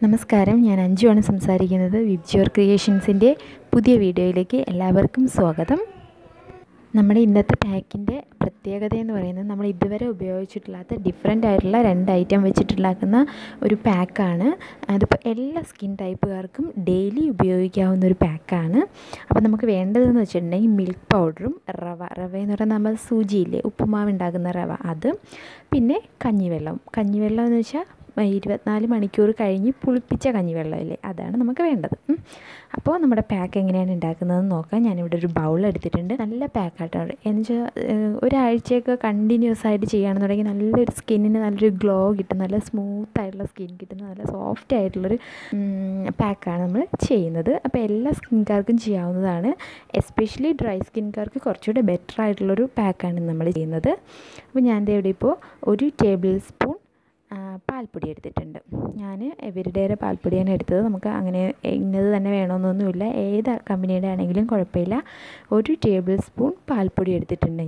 നമസ്കാരം, ഞാൻ അഞ്ജുവാണ് സംസാരിക്കുന്നത്. വിബ്ജിയോർ ക്രിയേഷൻസിൻ്റെ പുതിയ വീഡിയോയിലേക്ക് എല്ലാവർക്കും സ്വാഗതം. നമ്മുടെ ഇന്നത്തെ പാക്കിൻ്റെ പ്രത്യേകത എന്ന് പറയുന്നത് നമ്മൾ ഇതുവരെ ഉപയോഗിച്ചിട്ടില്ലാത്ത ഡിഫറെൻ്റ് ആയിട്ടുള്ള 2 ഐറ്റം വെച്ചിട്ടുണ്ടാക്കുന്ന ഒരു പാക്കാണ്. അതിപ്പോൾ എല്ലാ സ്കിൻ ടൈപ്പുകാർക്കും ഡെയിലി ഉപയോഗിക്കാവുന്ന ഒരു പാക്കാണ്. അപ്പോൾ നമുക്ക് വേണ്ടതെന്ന് വെച്ചിട്ടുണ്ടെങ്കിൽ മിൽക്ക് പൗഡറും റവ എന്ന് പറയുന്നത് നമ്മൾ സൂചിയില്ലേ ഉപ്പുമാവ് ഉണ്ടാക്കുന്ന റവ, അത് പിന്നെ കഞ്ഞിവെള്ളം എന്ന് വെച്ചാൽ 24 മണിക്കൂർ കഴിഞ്ഞ് പുളിപ്പിച്ച കഞ്ഞിവെള്ളമില്ലേ, അതാണ് നമുക്ക് വേണ്ടത്. അപ്പോൾ നമ്മുടെ പാക്ക് എങ്ങനെയാണ് ഉണ്ടാക്കുന്നതെന്ന് നോക്കാം. ഞാനിവിടെ ഒരു ബൗൾ എടുത്തിട്ടുണ്ട്. നല്ല പാക്കായിട്ടാണ് എന്ന് വെച്ചാൽ ഒരാഴ്ചയൊക്കെ കണ്ടിന്യൂസ് ആയിട്ട് ചെയ്യുകയാണെന്നുണ്ടെങ്കിൽ നല്ലൊരു സ്കിന്നിന് നല്ലൊരു ഗ്ലോ കിട്ടും, നല്ല സ്മൂത്ത് ആയിട്ടുള്ള സ്കിൻ കിട്ടുന്ന നല്ല സോഫ്റ്റ് ആയിട്ടുള്ളൊരു പാക്കാണ് നമ്മൾ ചെയ്യുന്നത്. അപ്പോൾ എല്ലാ സ്കിൻകാർക്കും ചെയ്യാവുന്നതാണ്. എസ്പെഷ്യലി ഡ്രൈ സ്കിൻകാർക്ക് കുറച്ചുകൂടെ ബെറ്റർ ആയിട്ടുള്ളൊരു പാക്കാണ് നമ്മൾ ചെയ്യുന്നത്. അപ്പോൾ ഞാൻ ഇവിടെ ഇപ്പോൾ 1 ടേബിൾ സ്പൂൺ പാൽപ്പൊടി എടുത്തിട്ടുണ്ട്. ഞാൻ എവരിഡേയുടെ പാൽപ്പൊടിയാണ് എടുത്തത്. നമുക്ക് അങ്ങനെ ഇന്നത് തന്നെ വേണമെന്നൊന്നുമില്ല, ഏത് കമ്പനിയുടെ ആണെങ്കിലും കുഴപ്പമില്ല. 1 ടേബിൾ സ്പൂൺ പാൽപ്പൊടി എടുത്തിട്ടുണ്ട്.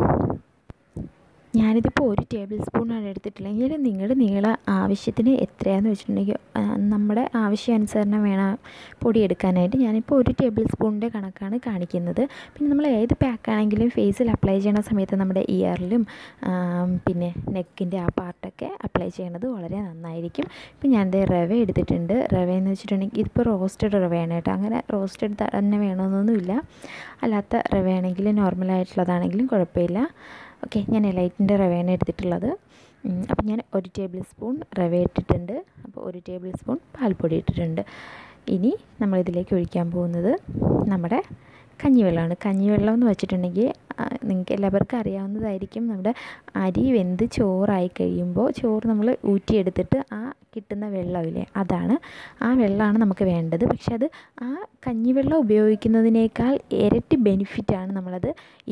ഞാനിതിപ്പോൾ 1 ടേബിൾ സ്പൂണാണ് എടുത്തിട്ടില്ലെങ്കിൽ നിങ്ങളുടെ ആവശ്യത്തിന് എത്രയാണെന്ന് വെച്ചിട്ടുണ്ടെങ്കിൽ നമ്മുടെ ആവശ്യാനുസരണം വേണം പൊടി എടുക്കാനായിട്ട്. ഞാനിപ്പോൾ 1 ടേബിൾ സ്പൂണിൻ്റെ കണക്കാണ് കാണിക്കുന്നത്. പിന്നെ നമ്മൾ ഏത് പാക്കാണെങ്കിലും ഫേസിൽ അപ്ലൈ ചെയ്യുന്ന സമയത്ത് നമ്മുടെ ഇയറിലും പിന്നെ നെക്കിൻ്റെ ആ പാർട്ടൊക്കെ അപ്ലൈ ചെയ്യണത് വളരെ നന്നായിരിക്കും. ഇപ്പം ഞാൻ റവ എടുത്തിട്ടുണ്ട്. റവയെന്ന് വെച്ചിട്ടുണ്ടെങ്കിൽ ഇതിപ്പോൾ റോസ്റ്റഡ് റവയാണ് കേട്ടോ. അങ്ങനെ റോസ്റ്റഡ് തന്നെ വേണമെന്നൊന്നുമില്ല, അല്ലാത്ത റവയാണെങ്കിലും നോർമലായിട്ടുള്ളതാണെങ്കിലും കുഴപ്പമില്ല. ഓക്കെ, ഞാൻ എലൈറ്റിൻ്റെ റവയാണ് എടുത്തിട്ടുള്ളത്. അപ്പം ഞാൻ 1 ടേബിൾ സ്പൂൺ റവ ഇട്ടിട്ടുണ്ട്. അപ്പോൾ 1 ടേബിൾ സ്പൂൺ പാൽപ്പൊടി ഇട്ടിട്ടുണ്ട്. ഇനി നമ്മളിതിലേക്ക് ഒഴിക്കാൻ പോകുന്നത് നമ്മുടെ കഞ്ഞിവെള്ളമാണ്. കഞ്ഞിവെള്ളം എന്ന് വെച്ചിട്ടുണ്ടെങ്കിൽ നിങ്ങൾക്ക് എല്ലാവർക്കും അറിയാവുന്നതായിരിക്കും. നമ്മുടെ അരി വെന്ത് ചോറായി കഴിയുമ്പോൾ ചോറ് നമ്മൾ ഊറ്റിയെടുത്തിട്ട് ആ കിട്ടുന്ന വെള്ളമില്ലേ, ആ വെള്ളമാണ് നമുക്ക് വേണ്ടത്. പക്ഷെ അത് ആ കഞ്ഞിവെള്ളം ഉപയോഗിക്കുന്നതിനേക്കാൾ ഇരട്ടി ബെനിഫിറ്റാണ് നമ്മളത്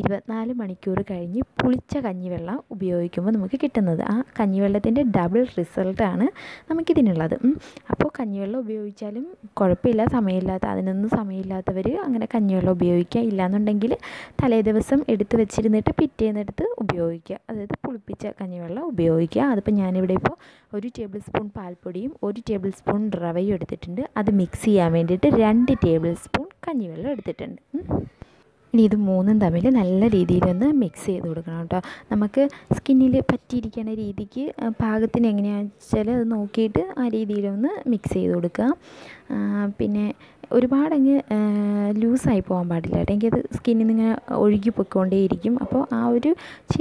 24 മണിക്കൂർ കഴിഞ്ഞ് പുളിച്ച കഞ്ഞിവെള്ളം ഉപയോഗിക്കുമ്പോൾ നമുക്ക് കിട്ടുന്നത്. ആ കഞ്ഞിവെള്ളത്തിൻ്റെ ഡബിൾ റിസൾട്ടാണ് നമുക്കിതിനുള്ളത്. അപ്പോൾ കഞ്ഞിവെള്ളം ഉപയോഗിച്ചാലും കുഴപ്പമില്ല, അതിനൊന്നും സമയമില്ലാത്തവർ അങ്ങനെ കഞ്ഞിവെള്ളം ഉപയോഗിക്കുക. ഇല്ലയെന്നുണ്ടെങ്കിൽ തലേ ദിവസം എടുത്ത് വെച്ചിരുന്നിട്ട് പിറ്റേന്നെടുത്ത് ഉപയോഗിക്കുക, അതായത് പുളിപ്പിച്ച കഞ്ഞിവെള്ളം ഉപയോഗിക്കുക. അതിപ്പോൾ ഞാനിവിടെ ഇപ്പോൾ 1 ടേബിൾ സ്പൂൺ പാൽപ്പൊടിയും 1 ടേബിൾ സ്പൂൺ റവയും എടുത്തിട്ടുണ്ട്. അത് മിക്സ് ചെയ്യാൻ വേണ്ടിയിട്ട് 2 ടേബിൾ സ്പൂൺ കഞ്ഞിവെള്ളം എടുത്തിട്ടുണ്ട്. ഇനി ഇത് മൂന്നും തമ്മിൽ നല്ല രീതിയിലൊന്ന് മിക്സ് ചെയ്ത് കൊടുക്കണം കേട്ടോ. നമുക്ക് സ്കിന്നിൽ പറ്റിയിരിക്കുന്ന രീതിക്ക് പാകത്തിന് എങ്ങനെയാണെന്ന് വെച്ചാൽ അത് നോക്കിയിട്ട് ആ രീതിയിലൊന്ന് മിക്സ് ചെയ്ത് കൊടുക്കുക. പിന്നെ ഒരുപാടങ്ങ് ലൂസായി പോകാൻ പാടില്ല കേട്ടോ, എങ്കിൽ അത് സ്കിന്നിൽ നിന്ന് ഇങ്ങനെ ഒഴുകി പൊയ്ക്കൊണ്ടേയിരിക്കും. അപ്പോൾ ആ ഒരു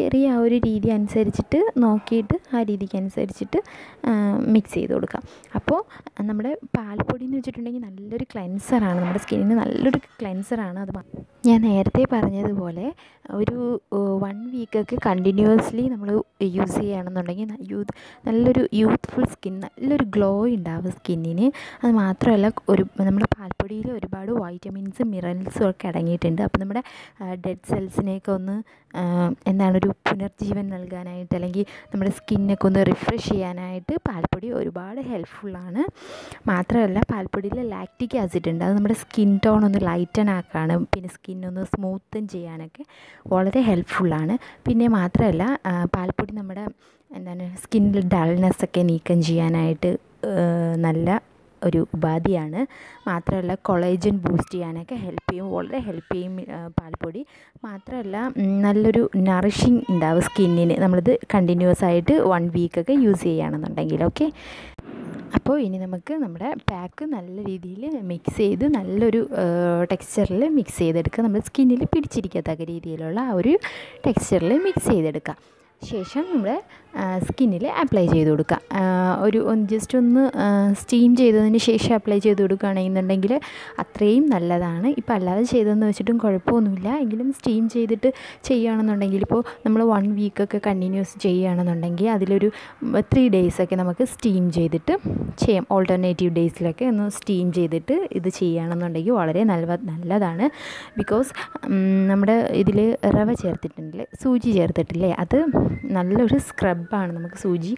രീതി അനുസരിച്ചിട്ട് നോക്കിയിട്ട് ആ രീതിക്ക് അനുസരിച്ചിട്ട് മിക്സ് ചെയ്ത് കൊടുക്കാം. അപ്പോൾ നമ്മുടെ പാൽപ്പൊടി എന്ന് വെച്ചിട്ടുണ്ടെങ്കിൽ നല്ലൊരു ക്ലെൻസറാണ്, നമ്മുടെ സ്കിന്നിന് നല്ലൊരു ക്ലെൻസറാണ്. അത് ഞാൻ നേരത്തെ പറഞ്ഞതുപോലെ ഒരു 1 വീക്കൊക്കെ കണ്ടിന്യൂസ്ലി നമ്മൾ യൂസ് ചെയ്യുകയാണെന്നുണ്ടെങ്കിൽ നല്ലൊരു യൂത്ത്ഫുൾ സ്കിൻ, നല്ലൊരു ഗ്ലോ ഉണ്ടാവും സ്കിന്നിന്. അത് മാത്രമല്ല നമ്മുടെ പാൽപ്പൊടിയിൽ ഒരുപാട് വൈറ്റമിൻസും മിനറൽസും ഒക്കെ അടങ്ങിയിട്ടുണ്ട്. അപ്പോൾ നമ്മുടെ ഡെഡ് സെൽസിനെയൊക്കെ ഒന്ന് ഒരു പുനർജീവൻ നൽകാനായിട്ട്, അല്ലെങ്കിൽ നമ്മുടെ സ്കിന്നൊക്കെ ഒന്ന് റിഫ്രഷ് ചെയ്യാനായിട്ട് പാൽപ്പൊടി ഒരുപാട് ഹെൽപ്ഫുള്ളാണ്. മാത്രമല്ല പാൽപ്പൊടിയിൽ ലാക്റ്റിക് ആസിഡ് ഉണ്ട്, അത് നമ്മുടെ സ്കിൻ ടോൺ ഒന്ന് ലൈറ്റൻ ആക്കാനും പിന്നെ സ്കിന്നൊന്ന് സ്മൂത്തൻ ചെയ്യാനൊക്കെ വളരെ ഹെൽപ്ഫുള്ളാണ്. പിന്നെ മാത്രമല്ല പാൽപ്പൊടി നമ്മുടെ സ്കിന്നിൽ ഡൾനെസ്സൊക്കെ നീക്കം ചെയ്യാനായിട്ട് നല്ല ഒരു ഉപാധിയാണ്. മാത്രമല്ല കൊളേജൻ ബൂസ്റ്റ് ചെയ്യാനൊക്കെ വളരെ ഹെൽപ്പ് ചെയ്യും പാൽപ്പൊടി. മാത്രമല്ല നല്ലൊരു നറിഷിങ് ഉണ്ടാവും സ്കിന്നിന്, നമ്മളിത് കണ്ടിന്യൂസ് ആയിട്ട് 1 വീക്കൊക്കെ യൂസ് ചെയ്യുകയാണെന്നുണ്ടെങ്കിൽ. ഓക്കെ, അപ്പോൾ ഇനി നമുക്ക് നമ്മുടെ പാക്ക് നല്ല രീതിയിൽ മിക്സ് ചെയ്ത് നല്ലൊരു ടെക്സ്ചറിൽ മിക്സ് ചെയ്തെടുക്കുക. നമ്മുടെ സ്കിന്നിൽ പിടിച്ചിരിക്കത്തക്ക രീതിയിലുള്ള ആ ഒരു ടെക്സ്ചറിൽ മിക്സ് ചെയ്തെടുക്കുക. ശേഷം നമ്മുടെ സ്കിന്നിൽ അപ്ലൈ ചെയ്ത് കൊടുക്കുക. ജസ്റ്റ് ഒന്ന് സ്റ്റീം ചെയ്തതിന് ശേഷം അപ്ലൈ ചെയ്ത് കൊടുക്കുകയാണെന്നുണ്ടെങ്കിൽ അത്രയും നല്ലതാണ്. ഇപ്പോൾ അല്ലാതെ ചെയ്തതെന്ന് വെച്ചിട്ടും കുഴപ്പമൊന്നുമില്ല, എങ്കിലും സ്റ്റീം ചെയ്തിട്ട് ചെയ്യുകയാണെന്നുണ്ടെങ്കിൽ ഇപ്പോൾ നമ്മൾ 1 വീക്കൊക്കെ കണ്ടിന്യൂസ് ചെയ്യുകയാണെന്നുണ്ടെങ്കിൽ അതിലൊരു 3 ഡേയ്സൊക്കെ നമുക്ക് സ്റ്റീം ചെയ്തിട്ട് ചെയ്യാം. ഓൾട്ടർനേറ്റീവ് ഡേയ്സിലൊക്കെ ഒന്ന് സ്റ്റീം ചെയ്തിട്ട് ഇത് ചെയ്യുകയാണെന്നുണ്ടെങ്കിൽ വളരെ നല്ലതാണ്. ബിക്കോസ് നമ്മുടെ ഇതിൽ റവ ചേർത്തിട്ടുണ്ടല്ലേ, സൂചി ചേർത്തിട്ടില്ലേ, അത് നല്ലൊരു സ്ക്രബാണ്. നമുക്ക് സൂചി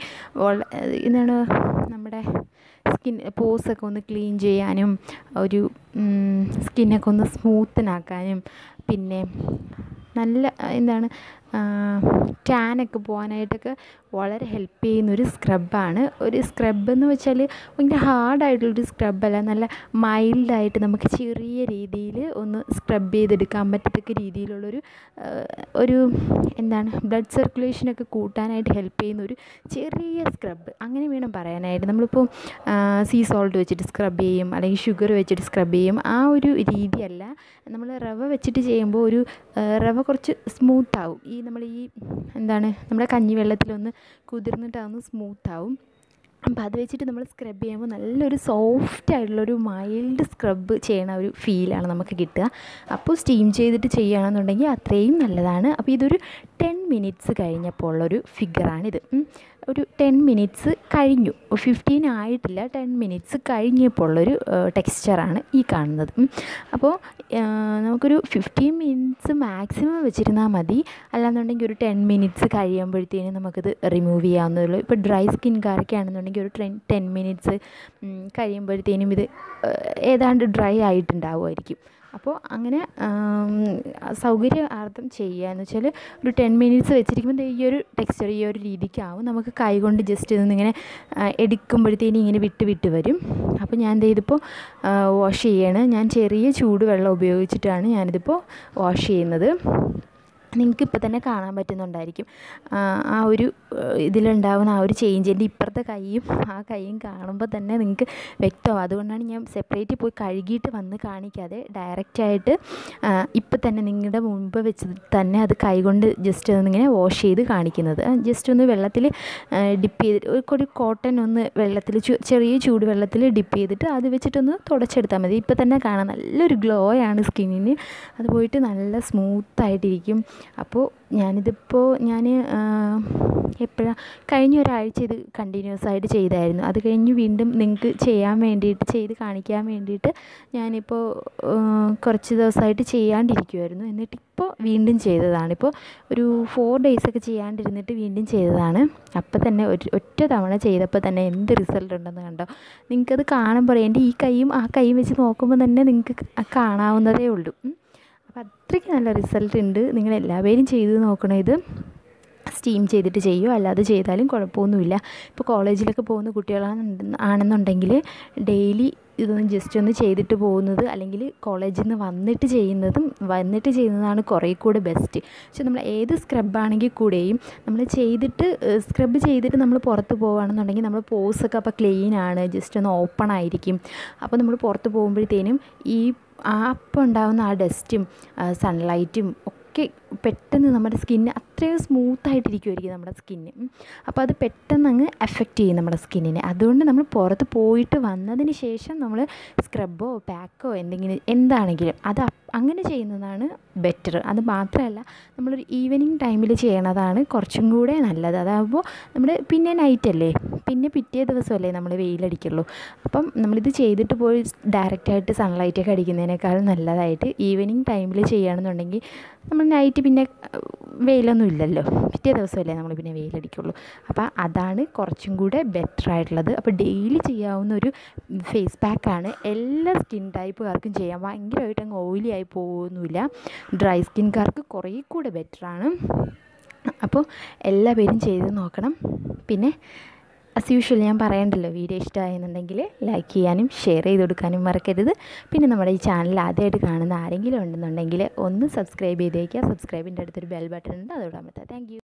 നമ്മുടെ പോസൊക്കെ ഒന്ന് ക്ലീൻ ചെയ്യാനും ഒരു സ്കിന്നൊക്കെ ഒന്ന് സ്മൂത്തനാക്കാനും പിന്നെ നല്ല ടാനൊക്കെ പോകാനായിട്ടൊക്കെ വളരെ ഹെൽപ്പ് ചെയ്യുന്നൊരു സ്ക്രബാണ്. ഒരു സ്ക്രബെന്ന് വെച്ചാൽ ഭയങ്കര ഹാർഡായിട്ടുള്ളൊരു സ്ക്രബല്ല, നല്ല മൈൽഡായിട്ട് നമുക്ക് ചെറിയ രീതിയിൽ ഒന്ന് സ്ക്രബ് ചെയ്തെടുക്കാൻ പറ്റത്തക്ക രീതിയിലുള്ളൊരു ഒരു എന്താണ് ബ്ലഡ് സർക്കുലേഷനൊക്കെ കൂട്ടാനായിട്ട് ഹെൽപ്പ് ചെയ്യുന്നൊരു ചെറിയ സ്ക്രബ് അങ്ങനെ വേണം പറയാനായിട്ട്. നമ്മളിപ്പോൾ സീ സോൾട്ട് വെച്ചിട്ട് സ്ക്രബ് ചെയ്യും, അല്ലെങ്കിൽ ഷുഗർ വെച്ചിട്ട് സ്ക്രബ് ചെയ്യും, ആ ഒരു രീതിയല്ല. നമ്മൾ റവ വെച്ചിട്ട് ചെയ്യുമ്പോൾ ഒരു റവ കുറച്ച് സ്മൂത്താവും. നമ്മൾ എന്താണ് നമ്മുടെ കഞ്ഞിവെള്ളത്തിലൊന്ന് കുതിർന്നിട്ടാവുന്ന സ്മൂത്താവും. അപ്പോൾ അത് വെച്ചിട്ട് നമ്മൾ സ്ക്രബ് ചെയ്യുമ്പോൾ നല്ലൊരു സോഫ്റ്റ് ആയിട്ടുള്ളൊരു മൈൽഡ് സ്ക്രബ് ചെയ്യണ ഒരു ഫീലാണ് നമുക്ക് കിട്ടുക. അപ്പോൾ സ്റ്റീം ചെയ്തിട്ട് ചെയ്യുകയാണെന്നുണ്ടെങ്കിൽ അത്രയും നല്ലതാണ്. അപ്പോൾ ഇതൊരു 10 മിനിറ്റ്സ് കഴിഞ്ഞപ്പോൾ ഉള്ളൊരു ഫിഗറാണിത്. ഒരു 10 മിനിറ്റ്സ് കഴിഞ്ഞു, 15 ആയിട്ടില്ല, 10 മിനിറ്റ്സ് കഴിഞ്ഞപ്പോൾ ഉള്ളൊരു ടെക്സ്ചറാണ് ഈ കാണുന്നത്. അപ്പോൾ നമുക്കൊരു 15 മിനിറ്റ്സ് മാക്സിമം വെച്ചിരുന്നാൽ മതി. അല്ലാന്നുണ്ടെങ്കിൽ ഒരു 10 മിനിറ്റ്സ് കഴിയുമ്പോഴത്തേനും നമുക്കിത് റിമൂവ് ചെയ്യാവുന്നതുള്ളൂ. ഇപ്പോൾ ഡ്രൈ സ്കിൻകാരൊക്കെ ആണെന്നുണ്ടെങ്കിൽ ഒരു 10 മിനിറ്റ്സ് കഴിയുമ്പോഴത്തേനും ഇത് ഏതാണ്ട് ഡ്രൈ ആയിട്ടുണ്ടാവുമായിരിക്കും. അപ്പോൾ അങ്ങനെ സൗകര്യാർത്ഥം ചെയ്യുകയെന്ന് വെച്ചാൽ ഒരു 10 മിനിറ്റ്സ് വെച്ചിരിക്കുമ്പോൾ ഈ ഒരു ടെക്സ്ചർ ഈ ഒരു രീതിക്കാവും. നമുക്ക് കൈ കൊണ്ട് ജസ്റ്റ് ഇതൊന്നിങ്ങനെ എടുക്കുമ്പോഴത്തേനും ഇങ്ങനെ വിട്ട് വിട്ട് വരും. അപ്പോൾ ഞാൻ ഇതിപ്പോൾ വാഷ് ചെയ്യാണ്. ഞാൻ ചെറിയ ചൂടുവെള്ളം ഉപയോഗിച്ചിട്ടാണ് ഞാനിതിപ്പോൾ വാഷ് ചെയ്യുന്നത്. നിങ്ങൾക്കിപ്പോൾ തന്നെ കാണാൻ പറ്റുന്നുണ്ടായിരിക്കും ആ ഒരു ഇതിലുണ്ടാവുന്ന ആ ഒരു ചേഞ്ച്. എൻ്റെ ഇപ്പുറത്തെ കൈയും ആ കൈയും കാണുമ്പോൾ തന്നെ നിങ്ങൾക്ക് വ്യക്തമാവും. അതുകൊണ്ടാണ് ഞാൻ സെപ്പറേറ്റ് പോയി കഴുകിയിട്ട് വന്ന് കാണിക്കാതെ ഡയറക്റ്റായിട്ട് ഇപ്പം തന്നെ നിങ്ങളുടെ മുമ്പ് വെച്ച് തന്നെ അത് കൈ കൊണ്ട് ജസ്റ്റ് ഒന്നിങ്ങനെ വാഷ് ചെയ്ത് കാണിക്കുന്നത്. ജസ്റ്റ് ഒന്ന് വെള്ളത്തിൽ ഡിപ്പ് ചെയ്തിട്ട് ഒരു കോട്ടൺ ഒന്ന് വെള്ളത്തിൽ ചെറിയ ചൂടുവെള്ളത്തിൽ ഡിപ്പ് ചെയ്തിട്ട് അത് വെച്ചിട്ടൊന്ന് തുടച്ചെടുത്താൽ മതി. ഇപ്പം തന്നെ കാണാം നല്ലൊരു ഗ്ലോ ആണ് സ്കിന്നിന്. അത് പോയിട്ട് നല്ല സ്മൂത്തായിട്ടിരിക്കും. അപ്പോൾ ഞാനിതിപ്പോൾ എപ്പോഴാണ് കഴിഞ്ഞ ഒരാഴ്ച ഇത് കണ്ടിന്യൂസ് ആയിട്ട് ചെയ്തായിരുന്നു. അത് കഴിഞ്ഞ് വീണ്ടും നിങ്ങൾക്ക് ചെയ്യാൻ വേണ്ടിയിട്ട് ചെയ്ത് കാണിക്കാൻ വേണ്ടിയിട്ട് ഞാനിപ്പോൾ കുറച്ച് ദിവസമായിട്ട് ചെയ്യാണ്ടിരിക്കുമായിരുന്നു. എന്നിട്ടിപ്പോൾ വീണ്ടും ചെയ്തതാണ്. ഇപ്പോൾ ഒരു 4 ഡേയ്സൊക്കെ ചെയ്യാണ്ടിരുന്നിട്ട് വീണ്ടും ചെയ്തതാണ്. അപ്പം തന്നെ ഒറ്റ തവണ ചെയ്തപ്പോൾ തന്നെ എന്ത് റിസൾട്ട് ഉണ്ടെന്ന് കണ്ടോ. നിങ്ങൾക്കത് കാണുമ്പോൾ എൻ്റെ ഈ കൈയും ആ കൈയും വെച്ച് നോക്കുമ്പോൾ തന്നെ നിങ്ങൾക്ക് കാണാവുന്നതേ ഉള്ളൂ. അപ്പോൾ അത്രയ്ക്ക് നല്ല റിസൾട്ട് ഉണ്ട്. നിങ്ങളെല്ലാവരും ചെയ്ത് നോക്കണം. ഇത് സ്റ്റീം ചെയ്തിട്ട് ചെയ്യുമോ അല്ലാതെ ചെയ്താലും കുഴപ്പമൊന്നുമില്ല. ഇപ്പോൾ കോളേജിലൊക്കെ പോകുന്ന കുട്ടികളാണെന്നുണ്ടെങ്കിൽ ഡെയിലി ഇതൊന്ന് ജസ്റ്റ് ഒന്ന് ചെയ്തിട്ട് പോകുന്നത്, അല്ലെങ്കിൽ കോളേജിൽ നിന്ന് വന്നിട്ട് ചെയ്യുന്നതാണ് കുറേ കൂടെ ബെസ്റ്റ്. പക്ഷെ നമ്മൾ ഏത് സ്ക്രബാണെങ്കിൽ കൂടെയും നമ്മൾ സ്ക്രബ് ചെയ്തിട്ട് നമ്മൾ പുറത്ത് പോവുകയാണെന്നുണ്ടെങ്കിൽ നമ്മൾ പോസൊക്കെ അപ്പോൾ ക്ലീനാണ്, ജസ്റ്റ് ഒന്ന് ഓപ്പൺ ആയിരിക്കും. അപ്പോൾ നമ്മൾ പുറത്ത് പോകുമ്പോഴത്തേനും അപ്പോൾ ഉണ്ടാകുന്ന ആ ഡസ്റ്റും സൺലൈറ്റും ഒക്കെ പെട്ടെന്ന് നമ്മുടെ സ്കിന്ന് അത്രയും സ്മൂത്തായിട്ടിരിക്കുമായിരിക്കും നമ്മുടെ സ്കിന്ന്. അപ്പോൾ അത് പെട്ടെന്ന് അങ്ങ് എഫക്റ്റ് ചെയ്യും നമ്മുടെ സ്കിന്നിനെ. അതുകൊണ്ട് നമ്മൾ പുറത്ത് പോയിട്ട് വന്നതിന് ശേഷം നമ്മൾ സ്ക്രബോ പാക്കോ എന്താണെങ്കിലും അത് അങ്ങനെ ചെയ്യുന്നതാണ് ബെറ്റർ. അത് മാത്രമല്ല നമ്മളൊരു ഈവനിങ് ടൈമിൽ ചെയ്യണതാണ് കുറച്ചും കൂടെ നല്ലത്. അതാകുമ്പോൾ പിന്നെ നൈറ്റല്ലേ, പിന്നെ പിറ്റേ ദിവസമല്ലേ നമ്മൾ വെയിലടിക്കുള്ളൂ. അപ്പം നമ്മളിത് ചെയ്തിട്ട് പോയി ഡയറക്റ്റായിട്ട് സൺലൈറ്റൊക്കെ അടിക്കുന്നതിനേക്കാളും നല്ലതായിട്ട് ഈവനിങ് ടൈമിൽ ചെയ്യുകയാണെന്നുണ്ടെങ്കിൽ നമ്മൾ നൈറ്റ് പിന്നെ വെയിലൊന്നും ഇല്ലല്ലോ, പിറ്റേ ദിവസമല്ലേ നമ്മൾ പിന്നെ വെയിലടിക്കുള്ളൂ. അപ്പോൾ അതാണ് കുറച്ചും കൂടെ ബെറ്റർ ആയിട്ടുള്ളത്. അപ്പോൾ ഡെയിലി ചെയ്യാവുന്ന ഒരു ഫേസ് പാക്കാണ്. എല്ലാ സ്കിൻ ടൈപ്പുകാർക്കും ചെയ്യാം. ഭയങ്കരമായിട്ട് അങ്ങ് ഓയിലി ആയി പോകുന്നില്ല. ഡ്രൈ സ്കിൻകാർക്ക് കുറേ കൂടെ ബെറ്ററാണ്. അപ്പോൾ എല്ലാ പേരും ചെയ്ത് നോക്കണം. പിന്നെ ആസ് യൂഷ്വൽ ഞാൻ പറയണ്ടല്ലോ, വീഡിയോ ഇഷ്ടമായെന്നുണ്ടെങ്കിൽ ലൈക്ക് ചെയ്യാനും ഷെയർ ചെയ്ത് കൊടുക്കാനും മറക്കരുത്. പിന്നെ നമ്മുടെ ഈ ചാനൽ ആദ്യമായിട്ട് കാണുന്ന ആരെങ്കിലും ഉണ്ടെന്നുണ്ടെങ്കിൽ ഒന്ന് സബ്സ്ക്രൈബ് ചെയ്തേക്കുക. സബ്സ്ക്രൈബിൻ്റെ അടുത്തൊരു ബെൽ ബട്ടൺ ഉണ്ട്, അതോടെ അമർത്താം. Thank you.